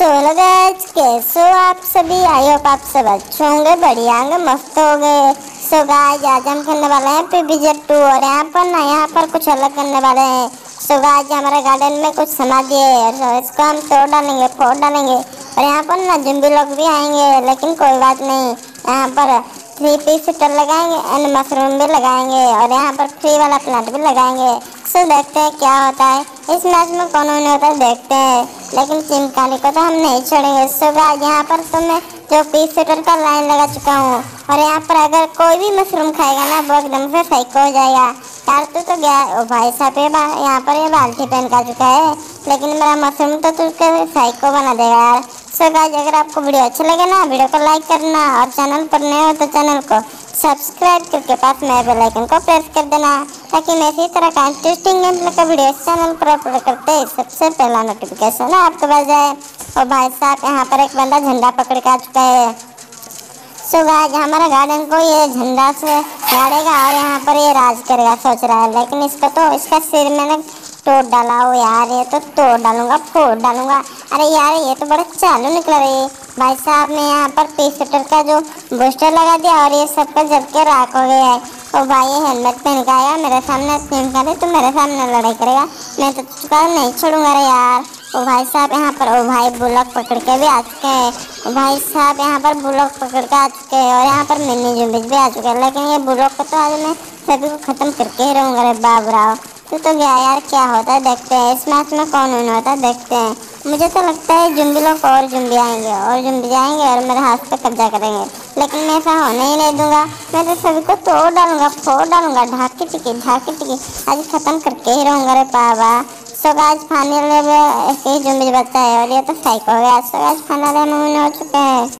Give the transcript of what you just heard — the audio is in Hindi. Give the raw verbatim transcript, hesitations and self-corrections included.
सो हेलो गाइस, कैसे हो आप सभी। आई होप आप सब अच्छे होंगे, बढ़िया होंगे, मस्त होंगे। सो गाइस, आज हम खेलने वाले हैं पीबीजे टू और यहाँ पर ना यहाँ पर कुछ अलग करने वाले हैं। सो गाइस, हमारे गार्डन में कुछ समाधि है, तो इसको हम तोड़ डालेंगे, फोड़ डालेंगे और यहाँ पर ना ज़ॉम्बी लोग भी आएंगे, लेकिन कोई बात नहीं। यहाँ पर थ्री पीस शटर लगाएंगे एंड मशरूम भी लगाएंगे और यहाँ पर फ्री वाला प्लांट भी लगाएंगे। सो देखते हैं क्या होता है इस मैच में, कौन नहीं होता है देखते हैं, लेकिन चिमकाने को तो हम नहीं छोड़ेंगे। सो गाइस, यहाँ पर तो मैं जो पीस शटर का लाइन लगा चुका हूँ और यहाँ पर अगर कोई भी मशरूम खाएगा ना वो एकदम से साइको हो जाएगा। यार तू तो गया ओ भाई साहब, ये यहाँ पर ये बाल्टी पहन का चुका है, लेकिन मेरा मशरूम तो तुझको साइको बना देगा यार। सो गाइस, अगर आपको वीडियो अच्छा लगे ना, वीडियो को लाइक करना और चैनल पर नए हो तो चैनल को सब्सक्राइब करके पास में बेल आइकन को प्रेस कर देना, ताकि मैं इसी तरह का इंटरेस्टिंग गेम प्ले का वीडियो इस चैनल पर अपलोड करते ही सबसे पहला नोटिफिकेशन आपके पास जाए। और भाई साहब, यहाँ पर एक बंदा झंडा पकड़ के आ चुका है। सो गाइस, हमारे गार्डन को ये झंडा से गाड़ेगा और यहाँ पर ये राज करेगा सोच रहा है, लेकिन इसको तो इसका सिर मैंने तोड़ डाला हो यार, ये तो तोड़ डालूंगा, फोड़ डालूंगा। अरे यार, ये तो बड़ा चालू निकल रही है। भाई साहब ने यहाँ पर पीस शटर का जो बूस्टर लगा दिया और ये सब का जल के राख हो गया है। और भाई ये हेलमेट पहन के आया मेरे सामने स्नीम करे तो मेरे सामने लड़ाई करेगा, मैं तो तुझको नहीं छोड़ूंगा रे यार। ओ भाई साहब, यहाँ पर ओ भाई बुलक पकड़ के भी आ चुके हैं। ओ भाई साहब, यहाँ पर बुलक पकड़ के आ चुके हैं और यहाँ पर मिनी ज़ॉम्बीज़ भी आ चुके हैं, लेकिन ये बुलक को तो आज मैं सभी को खत्म करके ही रहूँगा रे बाबराव। तो तो गया यार, क्या होता है देखते हैं, इस मैच में कौन विन होता है देखते हैं। मुझे तो लगता है ज़ॉम्बी लोग और ज़ॉम्बी आएंगे और ज़ॉम्बी आएंगे और मेरे हाथ पे कब्जा करेंगे, लेकिन मैं ऐसा होने ही नहीं दूंगा। मैं तो सभी को तोड़ डालूंगा, फोड़ डालूंगा, ढाकी टिकी ढाकी टिकी आज खत्म करके ही रहूँगा रे बाबा। सो गाइस, फाइनल में ऐसे ही ज़ॉम्बी बचता है और ये तो साइको हो गया। सो गाइस, फाइनल में विन हो चुके हैं।